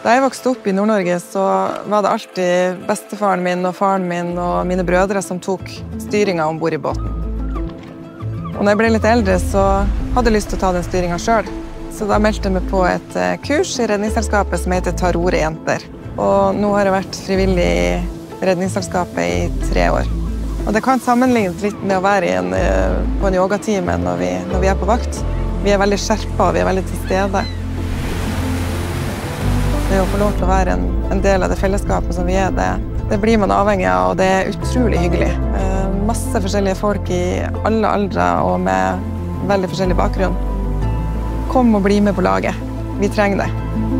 Da jeg vokste opp i Nord-Norge, så var det alltid bestefaren min og faren min og mine brødre som tok styringen ombord i båten. Og når jeg ble litt eldre, så hadde jeg lyst til å ta den styringen selv. Så da meldte jeg meg på et kurs i Redningsselskapet som heter Ta roret jenter. Og nå har jeg vært frivillig i Redningsselskapet i 3 år. Og det kan sammenlignes litt med å være på en yogatime når vi er på vakt. Vi er veldig skjerpet, og vi er veldig til stede. Det å få lov til å være en del av det fellesskapet som vi er, det blir man avhengig av, og det er utrolig hyggelig. Masse forskjellige folk i alle aldre og med veldig forskjellig bakgrunn. Kom og bli med på laget. Vi trenger det.